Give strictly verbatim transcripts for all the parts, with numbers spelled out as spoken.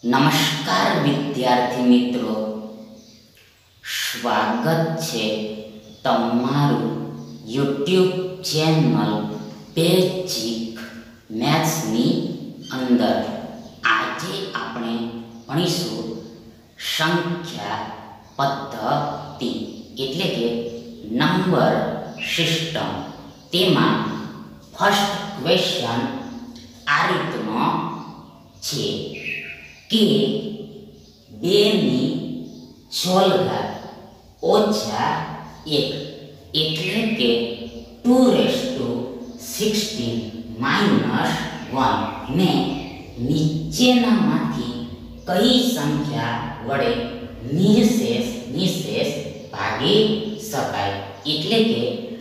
નમસ્કાર વિદ્યાર્થી મિત્રો, સ્વાગત છે તમારું યુટ્યુબ ચેનલ બેઝિક મેથ્સની અંદર। આજે આપણે ભણીશું સંખ્યા પદ્ધતિ એટલે કે નંબર સિસ્ટમ। તેમાં ફર્સ્ટ ક્વેશ્ચન આ રીતનો છે કે બેની છોલઘાત ઓછા એક એટલે કે two raise to sixteen minus one ને નીચેનામાંથી કઈ સંખ્યા વડે નિશેષ નિશેષ ભાગી શકાય એટલે કે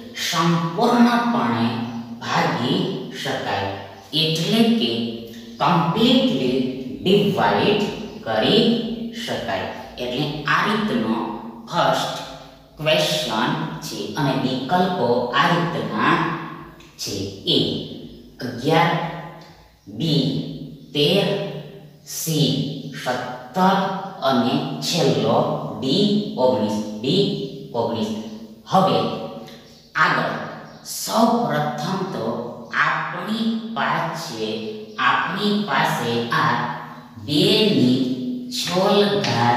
સંપૂર્ણપણે ભાગી શકાય એટલે કે કમ્પ્લીટલી ડિવાઇડ કરી શકાય। એટલે આ રીતનો ફર્સ્ટ ક્વેશ્ચન છે અને વિકલ્પો આ રીતના છે: એ અગિયાર, બી તેર, સી સત્તર અને છેલ્લો ડી ઓગણીસ ડી ઓગણીસ। હવે આગળ સૌ પ્રથમ તો આપણી પાસે આપણી પાસે આ બેની છોલઘાત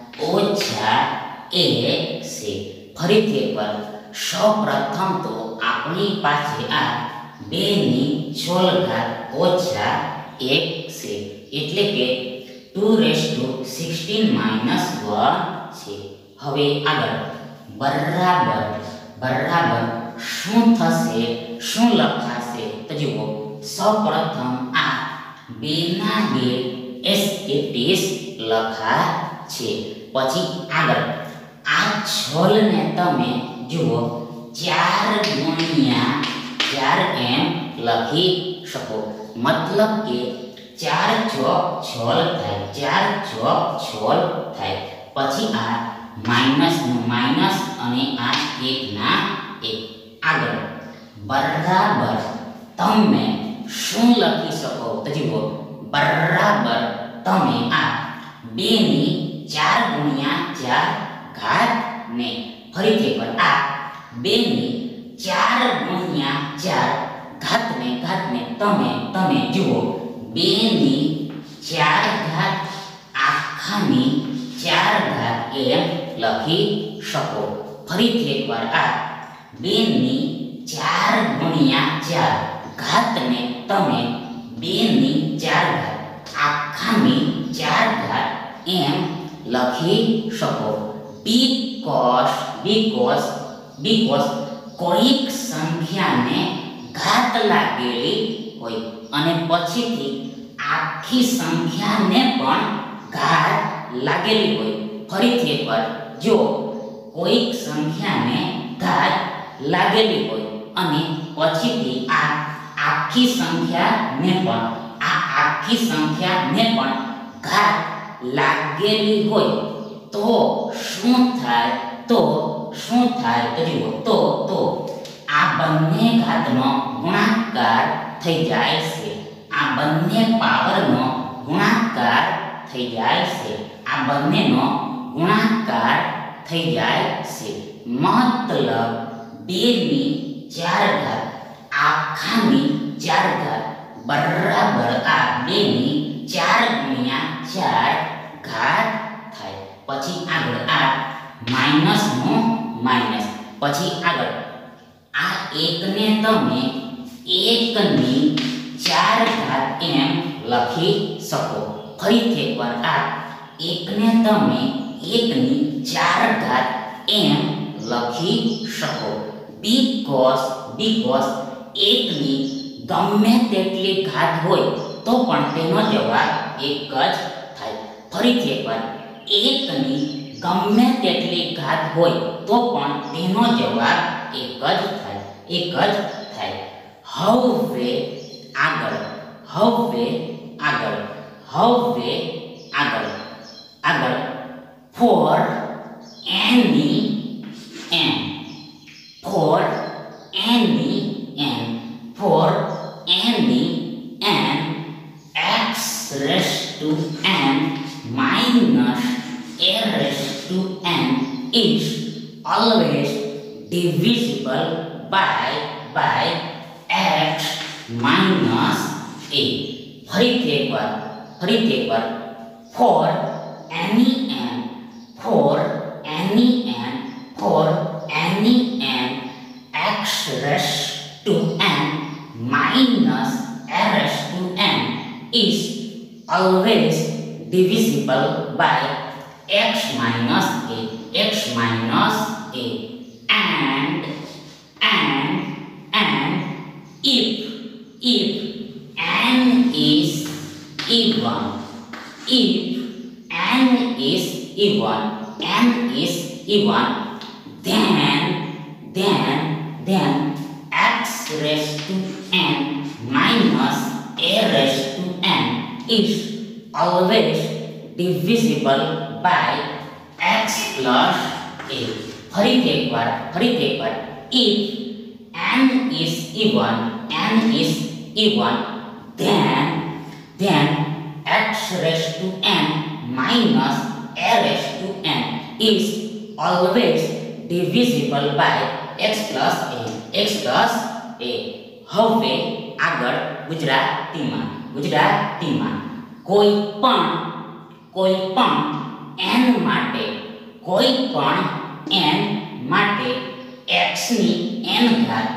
ઓછા એક છે। ફરીથી એકવાર સૌ પ્રથમ તો આપણી પાસે આ બેની છોલઘાત ઓછા એક છે એટલે કે two raise to sixteen minus one છે। હવે આગળ બરાબર બરાબર શું થશે, શું લખાશે તો જુઓ, સૌ પ્રથમ આ બેના બે એસ ઇટ ઇઝ લખા છે। પછી આગળ આ છોલને તમે જુઓ ચાર ગુણ્યા ચાર એમ લખી શકો, મતલબ કે ચાર ચોક છોલ થાય, ચાર ચોક છોલ થાય। પછી આ માઇનસ નું માઇનસ અને આ એક ના એક। આગળ બરાબર તમે શું લખી શકો તો જુઓ, બરાબર તમે આ બેની ચાર ગુણ્યા ચાર ઘાત ને ફરીથી એકવાર આ બેની ચાર ગુણ્યા ચાર ઘાત ને ઘાત ને તમે તમે જુઓ બેની ચાર ઘાત આખાની ચાર ઘાત એમ લખી શકો। ફરીથી એકવાર આ બેની ચાર ગુણ્યા ચાર ઘાત ને તમે બેની ચાર ઘાત આખાની ચાર ઘાત એમ લખી શકો। બીકોઝ બીકોઝ બીકોઝ કોઈક સંખ્યાને ઘાત લાગેલી હોય અને પછીથી આખી સંખ્યાને પણ ઘાત લાગેલી હોય। ફરીથી એકવાર જો કોઈક સંખ્યાને ઘાત લાગેલી હોય અને પછીથી આ આખી સંખ્યાને પણ આ આખી સંખ્યાને પણ ઘાત લાગેલી હોય તો શું થાય તો શું થાય તો જુઓ તો તો આ બંને ઘાતનો ગુણાકાર થઈ જાય છે, આ બંને પાવરનો ગુણાકાર થઈ જાય છે, આ બંનેનો ગુણાકાર થઈ જાય છે। મતલબ બેની ચાર ઘાત આખાની ચાર ઘાત બરાબર આ બેની ચાર ગુણ્યા ચાર ઘાત થાય। પછી આગળ આ માઇનસ નું માઇનસ, પછી આગળ આ એકને તમે એકની ચાર ઘાત એમ લખી શકો। ફરીથી એકવાર આ એકને તમે એકની ચાર ઘાત એમ લખી શકો। બીકોઝ બીકોઝ એકની ગમે તેટલી ઘાત હોય તો પણ તેનો જવાબ એક જ થાય। ફરીથી એકવાર એકની ગમે તેટલી ઘાત હોય તો પણ તેનો જવાબ એક જ થાય, એક જ થાય। હવે આગળ હવે આગળ હવે આગળ આગળ for any n for any n for any n x raised to n minus a raised to n is always divisible by by x minus a. ફરીથી એકવાર ફરીથી એકવાર for any n for any n for any n x raised to n minus a raised to n is always divisible by x minus a x minus a and and and if if n is even if n is even n is even then then then x raised to n minus a raised to n is always divisible by x plus a. ફરીથી એકવાર ફરીથી એકવાર if n is even n is even then then x raised to n minus a raised to n is always divisible by x plus a x plus a. હવે આગળ ગુજરાતીમાં ગુજરાતીમાં કોઈ પણ કોઈ પણ n માટે કોઈ પણ n માટે x ની n ઘાત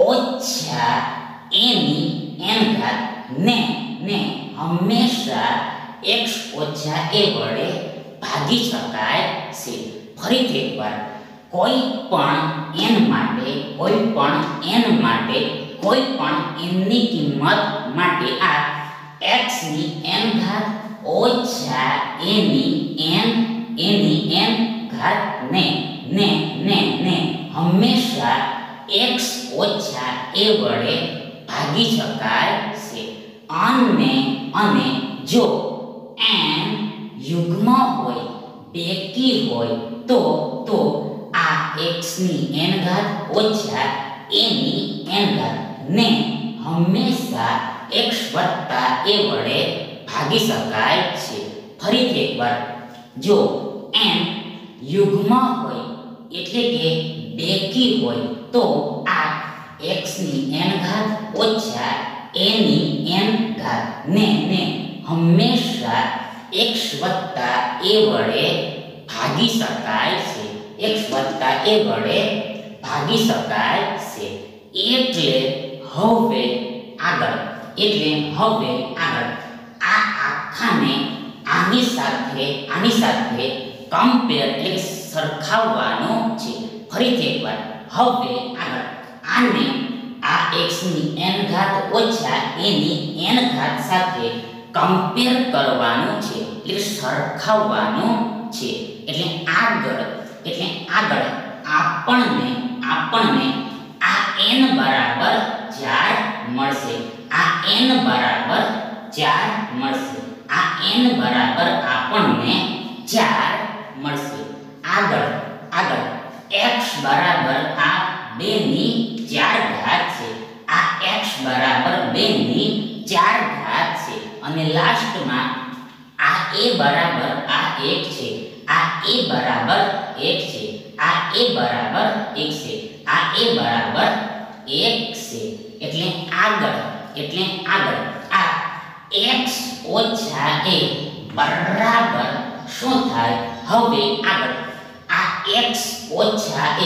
ઓછા a ની n ઘાત ને ને હંમેશા x ઓછા a વડે ભાગી શકાય છે. ફરીથી એકવાર કોઈ પણ n માટે કોઈ પણ n માટે કોઈ પણ n ની કિંમત માટે આ x ની n ઘાત ઓછા a ની n a ની n ઘાત ને ને ને ને હંમેશા x ઓછા a વડે ભાગી શકાય છે. અને અને જો n યુગ્મ હોય બેકી હોય તો તો આ x ની n ઘાત ઓછા a ની n ઘાત ને હંમેશા x વત્તા a વડે ભાગી શકાય છે. ફરીથી એકવાર જો n યુગ્મ હોય એટલે કે બેકી હોય તો આ x ની n ઘાત ઓછા a ની n ઘાત ને ને હંમેશા x વત્તા a વડે ભાગી શકાય છે x વત્તા a વડે ભાગી શકાય છે. એટલે હવે આગળ એટલે હવે આગળ આ આખાને આની સાથે આની સાથે કમ્પેર એટલે સરખાવવાનો છે. ફરીથી એકવાર હવે આગળ આને આ x ની n ઘાત ઓછા a ની n ઘાત સાથે કમ્પેર કરવાનું છે એટલે સરખાવવાનું છે. એટલે આગળ એટલે આગળ આપણને આપણને આ n બરાબર ચાર મળશે આ n બરાબર ચાર મળશે આ n બરાબર આપણને ચાર મળશે. આગળ આગળ x બરાબર આ બે ની ચાર ઘાત છે આ x બરાબર બે ની ચાર ઘાત છે. અને લાસ્ટમાં આ a બરાબર આ એક છે આ a બરાબર એક છે આ a બરાબર એક છે આ a બરાબર એક છે. એટલે આગળ એટલે આગળ આ x ઓછા a બરાબર શું થાય? હવે આગળ આ x ઓછા a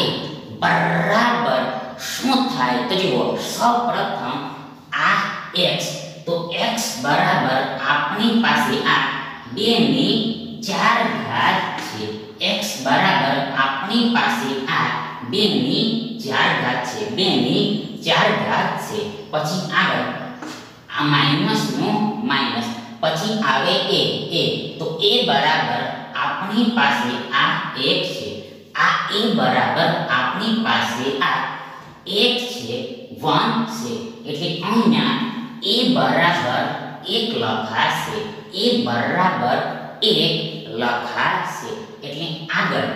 બરાબર શું થાય તો જુઓ સૌપ્રથમ આ x તો x બરાબર આપણી પાસે આ બે ની ચાર ઘાત છે x બરાબર આપણી પાસે આ બે ની ચાર ઘાત છે બે ની ચાર ઘાત છે. પછી આગળ આ માઈનસ નો માઈનસ પછી આવે a a તો a બરાબર આપણી પાસે આ એક છે આ a બરાબર આપણી પાસે આ એક છે એક છે એટલે અહીંયા a બરાબર એક લખાશે a બરાબર એક લખાશે. એટલે આગળ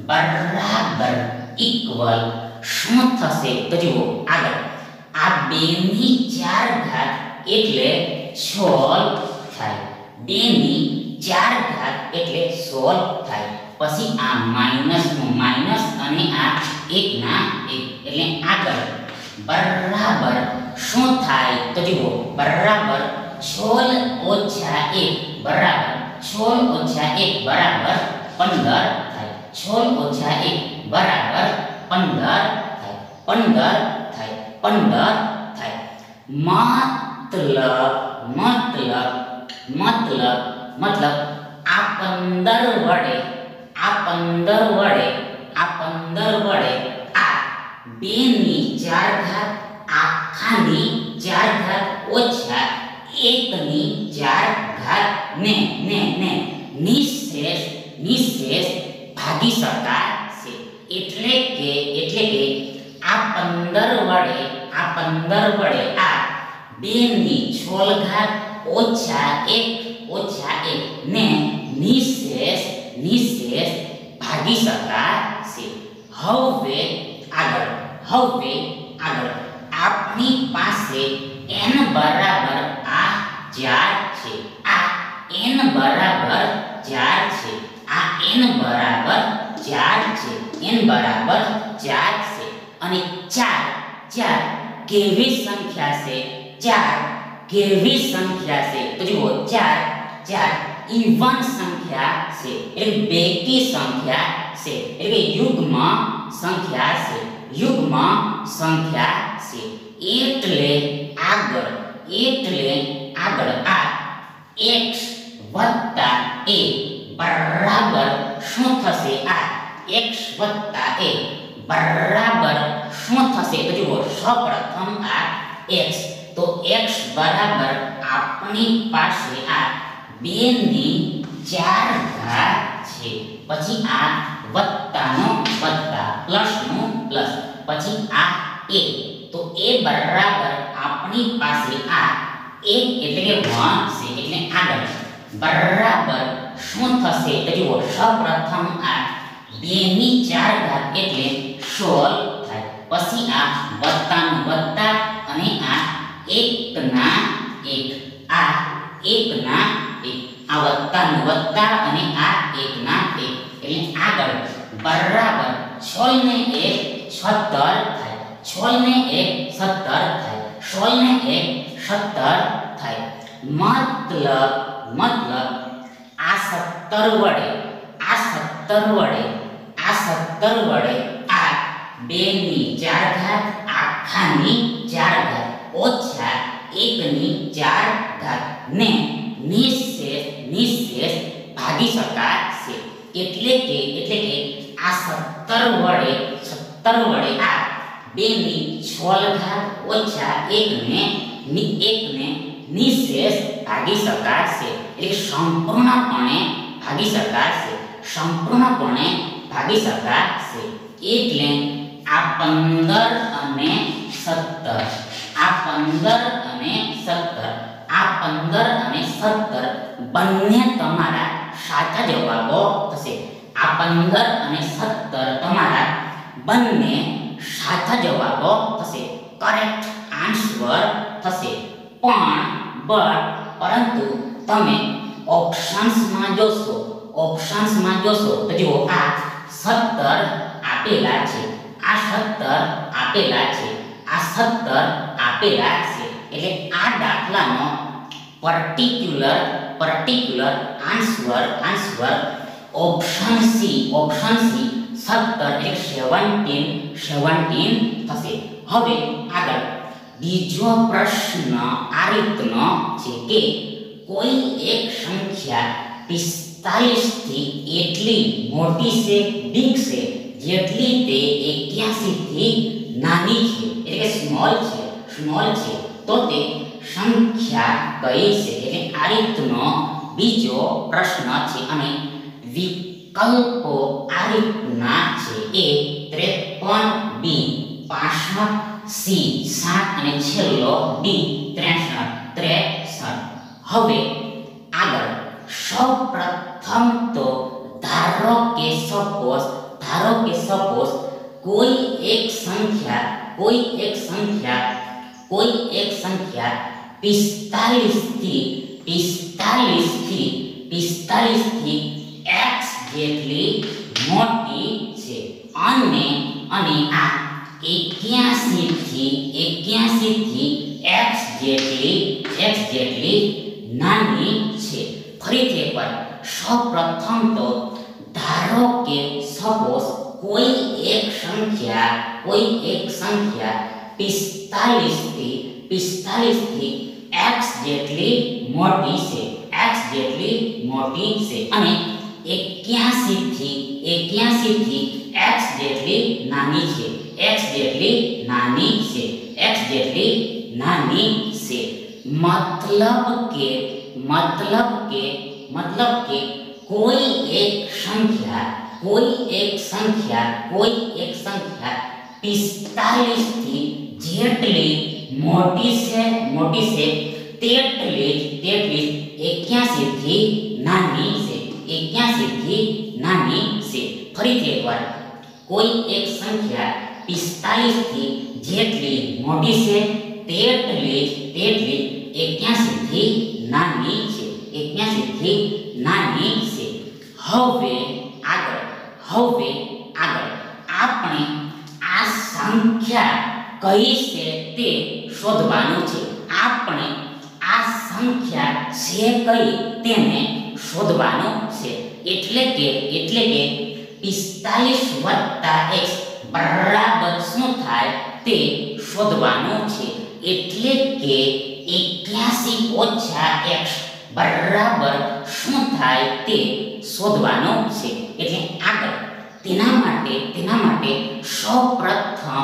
બરાબર ઇક્વલ શું થશે તો જુઓ આગળ આ બે ની ચાર ઘાત એટલે સોળ થાય બે ની ચાર ઘાત એટલે સોળ થાય। પછી આ માઈનસ નું માઈનસ અને આ એક ના એક એટલે આગળ બરાબર શું થાય તો જુઓ બરાબર સોળ ઓછા એક બરાબર સોળ ઓછા એક બરાબર પંદર થાય। સોળ ઓછા એક બરાબર પંદર થાય પંદર થાય પંદર થાય। મતલબ મતલબ મતલબ મતલબ આ પંદર વડે આ પંદર વડે આ પંદર વડે આ બે ની ચાર ઘાત આખાની ચાર ઘાત ઓછા એક ની ચાર ઘાત ને ને ને નિશેષ નિશેષ ભાગી શકાશે। એટલે કે એટલે કે આ પંદર વડે આ પંદર વડે આ બે ની સોળ ઘાત ઓછા એક ઓછા એક ને નિશેષ નિશેષ ભાગી શકાશે। હવે આગળ હવે આગળ આપની પાસે n બરાબર આ ચાર છે આ n બરાબર ચાર છે આ n બરાબર ચાર છે n બરાબર ચાર છે અને ચાર ચાર કેવી સંખ્યા છે ચાર કેવી સંખ્યા છે તો જુઓ ચાર ચાર ઇવન સંખ્યા છે એટલે બેકી સંખ્યા છે એટલે યુગ્મ સંખ્યા છે યુગ્મ સંખ્યા છે। એટલે આગળ એટલે આગળ આ x વત્તા a બરાબર શું થશે આ x વત્તા a બરાબર શું થશે તો જુઓ સૌપ્રથમ આ x તો x બરાબર આપણી પાસે આ બે ની ચાર ઘાત છે પછી આ વત્તાનો વત્તા પ્લસનો પ્લસ પછી આ a તો a બરાબર આપણી પાસે આ એક એટલે કે એક છે એટલે આગળ બરાબર શું થશે તો જુઓ સૌપ્રથમ આ બે ની ચાર ઘાત એટલે સોળ થાય પછી આ વત્તાનો વત્તા અને આ એક ના એક આ એક ના એક આ વત્તાનો વત્તા અને આ એક ના એક એટલે આગળ બરાબર સોળ ને એક સત્તર થાય સોળ ને એક સત્તર થાય સોળ ને એક સત્તર થાય। મતલબ મતલબ આ સત્તર વડે આ સત્તર વડે આ સત્તર વડે આ બે ની ચાર ઘાત આખાની ચાર ઘાત ઓછા એક ની ચાર ઘાત ને નિશેષ નિશેષ ભાગી શકાશે। એટલે કે એટલે કે આ સત્તર વડે સત્તર વડે આ બે ની સોળ ઘાત ઓછા એક ને એક ને નિશેષ ભાગી શકાશે એટલે સંપૂર્ણપણે ભાગી શકાશે સંપૂર્ણપણે ભાગી શકાશે। એટલે આ પંદર અને સત્તર આ પંદર અને સત્તર આ પંદર અને સત્તર બંને તમારા સાચા જવાબો થશે। આ પંદર અને સત્તર તમારા બંને સાચા જવાબો થશે કરેક્ટ આન્સર થશે। પણ બટ પરંતુ તમે ઓપ્શન્સમાં જોશો ઓપ્શન્સમાં જોશો તો જુઓ આ સત્તર આપેલા છે આ સત્તર આપેલા છે આ સત્તર આપેલા છે એટલે આ દાખલાનો particular particular answer answer option C option C સત્તર એટલે સેવન્ટીન સેવન્ટીન થશે। હવે આગળ બીજો પ્રશ્ન આ રીતનો છે કે કોઈ એક સંખ્યા પિસ્તાલીસ થી એટલી મોટી છે બિગ છે જેટલી તે એક્યાસી થી નાની છે એટલે કે સ્મોલ છે સ્મોલ છે તો તે સંખ્યા કઈ છે એટલે આ રીતનો બીજો પ્રશ્ન છે અને વિકલ્પો આ રીતના છે એ ત્રેપન બી પાસઠ સી સાત અને છેલ્લો ડી ત્રેસઠ ત્રેસઠ। હવે આગળ સૌપ્રથમ તો ધારો કે સપોઝ ધારો કે સપોઝ કોઈ એક સંખ્યા કોઈ એક સંખ્યા કોઈ એક સંખ્યા પિસ્તાલીસ થી પિસ્તાલીસ થી પિસ્તાલીસ થી જેટલી મોટી છે અને અને આ એક્યાસી થી એક્યાસી થી x જેટલી x જેટલી નાની છે. ફરીથી એકવાર સૌપ્રથમ તો ધારો કે સપોઝ કોઈ એક સંખ્યા કોઈ એક સંખ્યા પિસ્તાલીસ થી પિસ્તાલીસ થી x જેટલી મોટી છે x જેટલી મોટી છે અને એક્યાસી થી એક્યાસી થી x જેટલી નાની છે x જેટલી નાની છે x જેટલી નાની છે. મતલબ કે મતલબ કે મતલબ કે કોઈ એક સંખ્યા કોઈ એક સંખ્યા કોઈ એક સંખ્યા પિસ્તાલીસ થી જેટલી મોટી છે મોટી છે તેટલી તેટલી એક્યાસી થી નાની છે એક્યાસી થી નાની છે. ફરીથી એકવાર કોઈ એક સંખ્યા પિસ્તાલીસ થી જેટલી મોટી છે તેટલી તેટલી એક્યાસી થી નાની છે એક્યાસી થી નાની છે. હવે આગળ હવે આગળ આપણે આ સંખ્યા કઈ છે તે શોધવાનું છે. આપણે આ સંખ્યા છે કઈ તેને શોધવાનું છે. એટલે કે એટલે કે પિસ્તાલીસ વત્તા x બરાબર શું થાય તે શોધવાનું છે. એટલે કે એક્યાસી ઓછા x બરાબર શું થાય તે શોધવાનું છે. એટલે આગળ તેના માટે તેના માટે સૌપ્રથમ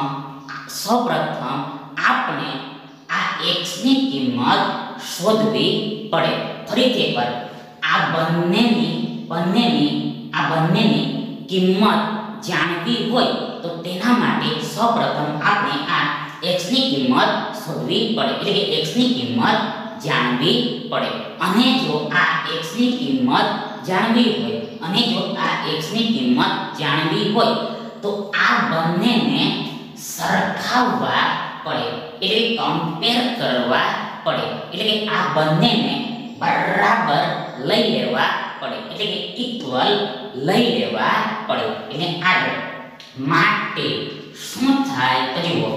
સૌપ્રથમ આપણે આ x ની કિંમત શોધવી પડે. ફરીથી એકવાર આ બંનેની બંનેની આ બંનેની કિંમત જાણવી હોય તો તેના માટે સૌપ્રથમ આપણે આ x ની કિંમત શોધવી પડે એટલે કે x ની કિંમત જાણવી પડે. અને જો આ x ની કિંમત જાણવી હોય અને જો આ x ની કિંમત જાણવી હોય તો આ બંનેને સરખાવવા પડે એટલે કમ્પેર કરવા પડે એટલે કે આ બંનેને બરાબર લઈ લેવા પડે એટલે કે ઇક્વલ લઈ લેવા પડે. એટલે આગળ માટે શું થાય તો જુઓ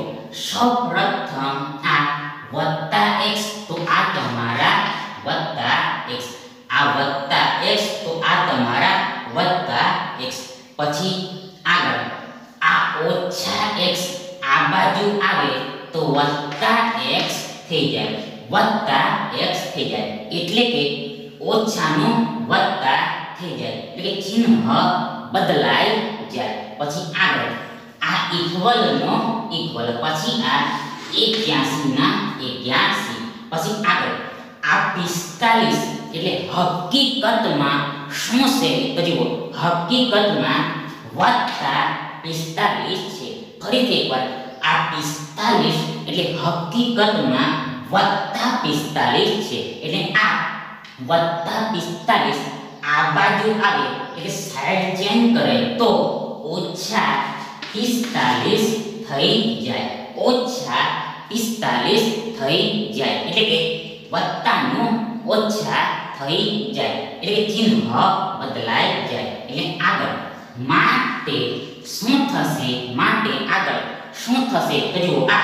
સૌપ્રથમ આ વત્તા x તો આ તમારા વત્તા x આ વત્તા x તો આ તમારા વત્તા x પછી આગળ આ ઓછા x આ બાજુ આવે તો વત્તા x થઈ જાય વત્તા x થઈ જાય એટલે કે ઓછાનું વત્તા થઈ જાય એટલે કે ચિહ્ન બદલાઈ જાય. પછી આગળ આ ઇક્વલ નો ઇક્વલ પછી આ એક્યાસી ના એક્યાસી પછી આગળ આ પિસ્તાલીસ એટલે હકીકતમાં શું છે તો જુઓ હકીકતમાં વત્તા પિસ્તાલીસ છે. ફરીથી એકવાર આ પિસ્તાલીસ એટલે હકીકતમાં વત્તા પિસ્તાલીસ છે એટલે આ વત્તા પિસ્તાલીસ આ બાજુ આવે એટલે સાઈડ ચેન્જ કરે તો ઓછા પિસ્તાલીસ થઈ જાય ઓછા પિસ્તાલીસ થઈ જાય એટલે કે વત્તાનું ઓછા થઈ જાય એટલે કે ચિહ્ન બદલાઈ જાય. એટલે આગળ માટે શું થશે માટે આગળ શું થશે તો જુઓ આ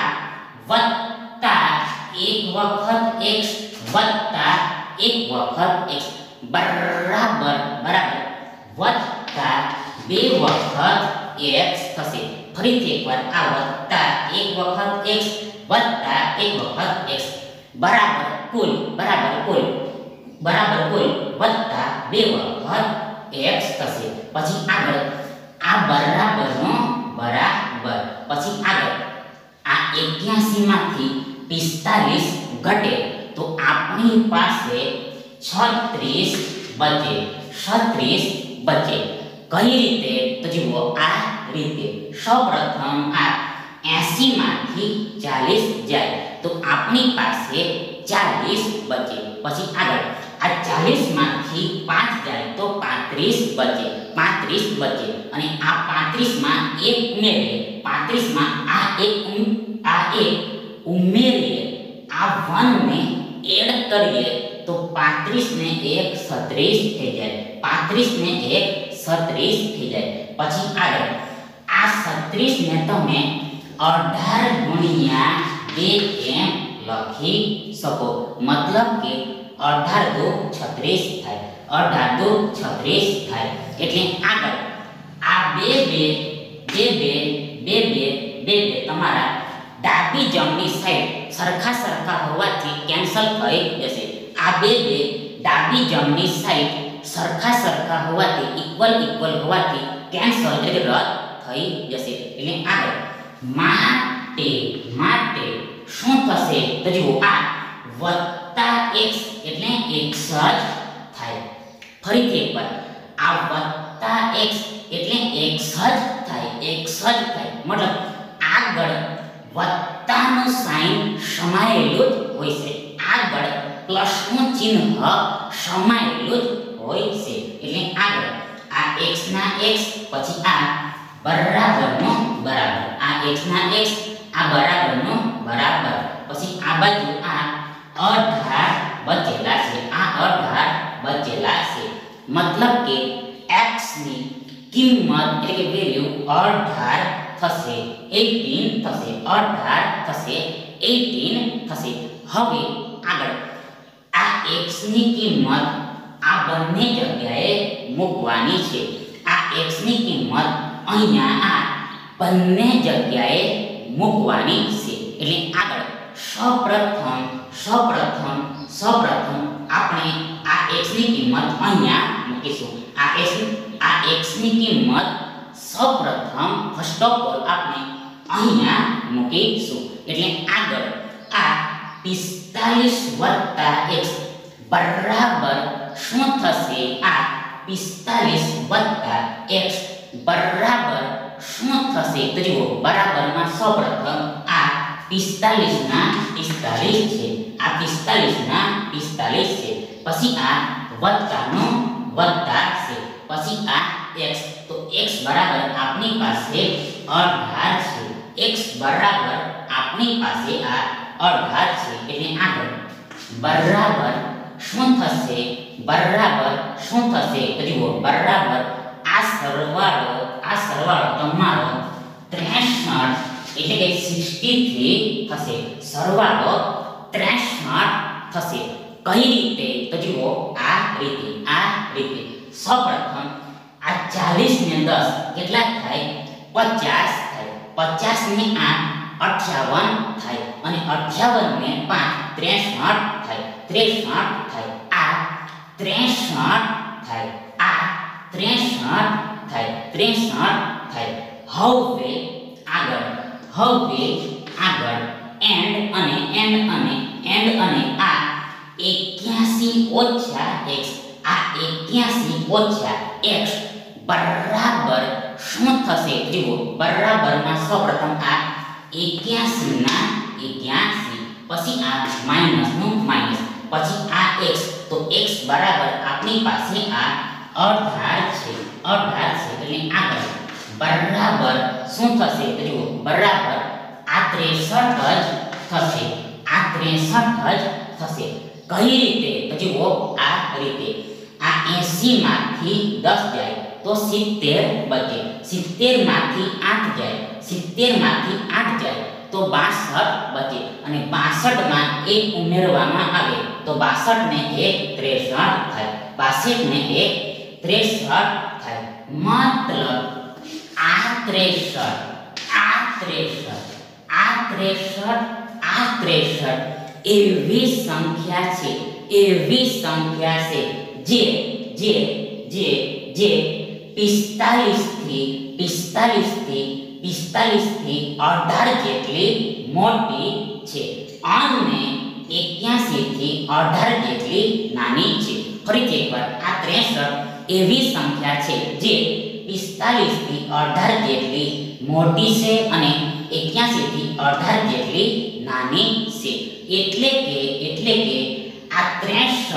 વત્તા એક વખત x વત્તા એક વખત x બરાબર બરાબર વત્તા બે વખત x થશે. ફરીથી એકવાર આ વત્તા એક વખત x વત્તા એક વખત x બરાબર કુલ બરાબર કુલ બરાબર કુલ વત્તા બે વખત x થશે. પછી આગળ આ બરાબરનો બરાબર પછી આગળ આ એક્યાસી માંથી પિસ્તાલીસ ઘટે તો આપણી પાસે છત્રીસ બચે છત્રીસ બચે. કઈ રીતે તો જુઓ આ રીતે સૌપ્રથમ આ એંસી માંથી ચાલીસ જાય તો આપણી પાસે ચાલીસ બચે. પછી આગળ આ ચાલીસ માંથી પાંચ જાય તો પાંત્રીસ બચે પાંત્રીસ બચે અને આ પાંત્રીસ માં એક ઉમેરીએ પાંત્રીસ માં આ એક આ એક ઉમેરીએ આ વન ને એડ કરીએ તો પાંત્રીસ ને એક છત્રીસ થઈ જાય પાંત્રીસ ને એક છત્રીસ થઈ જાય. પછી આગળ આ છત્રીસ ને તમે અઢાર ગુણ્યા બે એમ લખી શકો. મતલબ કે અઢાર દુ છત્રીસ થાય, અઢાર દુ છત્રીસ થાય. એટલે આગળ આ બે બે બે બે બે બે બે બે તમારા ડાબી જમણી સાઈડ સરખા સરખા હોવાથી કેન્સલ થઈ જશે. આ બે બે ડાબી જમણી સાઈડ સરખા સરખા હોવાથી ઇક્વલ ઇક્વલ હોવાથી કેન્સલ એટલે રદ થઈ જશે. એટલે આગળ માટે માટે શું થશે તો જુઓ આ વત્તા x એટલે x જ થાય. ફરીથી એકવાર આ વત્તા x એટલે x જ થાય, x જ થાય. મતલબ આગળ વત્તાનું સાઇન સમાયેલું જ હોય છે, આગળ પ્લસનું ચિહ્ન સમાયેલું જ હોય છે. એટલે આગળ આ x ના x પછી આ બરાબરનો બરાબર, આ x ના x આ બરાબરનો બરાબર, પછી આ બાજુ આ અઢાર બચેલા છે, આ અઢાર બચેલા છે. મતલબ કે x ની કિંમત એટલે કે વેલ્યુ અઢાર થશે, અઢાર થશે, અઢાર થશે, અઢાર થશે. હવે આગળ આ x ની કિંમત આ બંને જગ્યાએ મૂકવાની છે. આ x ની કિંમત અહીંયા આ બંને જગ્યાએ મૂકવાની છે. એટલે આગળ સૌપ્રથમ સૌપ્રથમ સૌપ્રથમ આપણે આ x ની કિંમત અહીંયા મૂકીશું. આ x આ x ની કિંમત સૌપ્રથમ ફર્સ્ટ ઓફ ઓલ આપણે અહીંયા મૂકીશું. એટલે આગળ આ પિસ્તાલીસ વત્તા x બરાબર શું થશે? આ પિસ્તાલીસ વત્તા x બરાબર શું થશે? તો જુઓ બરાબરમાં સૌપ્રથમ આ પિસ્તાલીસ ના પિસ્તાલીસ છે, આ પિસ્તાલીસ ના પિસ્તાલીસ છે, પછી આ વત્તાનો વત્તા છે, પછી આ x. તો x બરાબર આપણી પાસે અઢાર છે, x બરાબર આપણી પાસે આ અઢાર છે. એટલે આગળ બરાબર શું થશે? બરાબર શું થશે? તો જુઓ બરાબર આ સરવાળો આ સરવાળો તમારો ત્રેસઠ એટલે કે સિક્સટી થશે. સરવાળો ત્રેસઠ થશે. કઈ રીતે? તો જુઓ આ રીતે, આ રીતે. સૌપ્રથમ આ ચાલીસ ને દસ કેટલા થાય? પચાસ થાય. પચાસ ને આઠ અઠ્યાવન થાય, અને અઠ્યાવન ને પાંચ ત્રેસઠ થાય, ત્રેસઠ થાય. આ ત્રેસઠ થાય, આ ત્રેસઠ થાય, ત્રેસઠ થાય. હવે આગળ હવે આગળ એન્ડ અને એન્ડ અને એન્ડ અને આ એક્યાસી ઓછા x, આ એક્યાસી ઓછા x બરાબર શું થશે? જુઓ બરાબરમાં સૌપ્રથમ આ એક્યાસી ના એક્યાસી, પછી આ માઇનસ નું માઇનસ, પછી આ x. તો x બરાબર આપણી પાસે આ અઢાર છે, અઢાર છે. એટલે આગળ બરાબર શું થશે? તો જુઓ બરાબર આ ત્રેસઠ જ થશે, આ ત્રેસઠ જ થશે. કઈ રીતે? તો જુઓ આ રીતે. આ એંસી માંથી દસ જાય તો સિત્તેર બચે, સિત્તેર માંથી આઠ જાય, સિત્તેર માંથી આઠ જાય તો બાસઠ બચે, અને બાસઠ માં એક ઉમેરવામાં આવે તો બાસઠ ને એક ત્રેસઠ થાય, બાસઠ ને એક ત્રેસઠ થાય. મતલબ આ ત્રેસઠ આ ત્રેસઠ આ ત્રેસઠ આ ત્રેસઠ એવી સંખ્યા છે, એવી સંખ્યા છે જે જે જે જે પિસ્તાલીસ થી પિસ્તાલીસ થી પિસ્તાલીસ થી અઢાર જેટલી મોટી છે, અને એક્યાસી થી અઢાર જેટલી નાની છે. ફરીથી એકવાર આ ત્રેસઠ એવી સંખ્યા છે જે પિસ્તાલીસ થી અઢાર જેટલી મોટી છે અને એક્યાસી થી અઢાર જેટલી નાની છે. એટલે કે એટલે કે આ ત્રેસઠ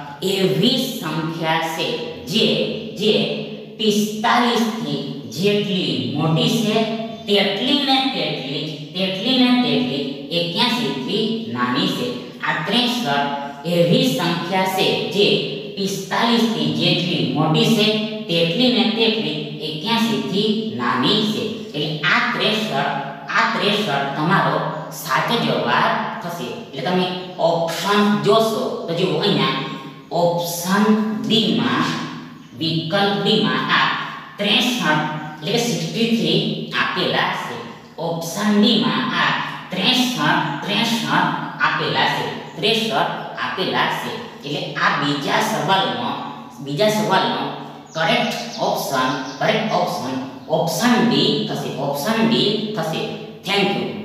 એવી સંખ્યા છે જે જે પિસ્તાલીસ થી જેટલી મોટી છે તેટલી ને તેટલી તેટલી ને તેટલી એક્યાસી થી નાની છે. આ ત્રેસઠ એવી સંખ્યા છે જે પિસ્તાલીસ થી જેટલી મોટી છે તેટલી ને તેટલી એક્યાસી થી નાની છે. એટલે આ ત્રેસઠ આ ત્રેસઠ તમારો સાચો જવાબ થશે. એટલે તમે ઓપ્શન જોશો તો જુઓ અહીંયા ઓપ્શન ડી માં વિકલ્પ ડી માં આ ત્રેસઠ એટલે કે સિક્સટી થ્રી આપેલા છે. ઓપ્શન ડી માં આ ત્રેસઠ ત્રેસઠ આપેલા છે ત્રેસઠ આપેલા છે. એટલે આ બીજા સવાલનો બીજા સવાલનો correct option correct option option D થશે. ઓપ્શન ડી થશે. Thank you.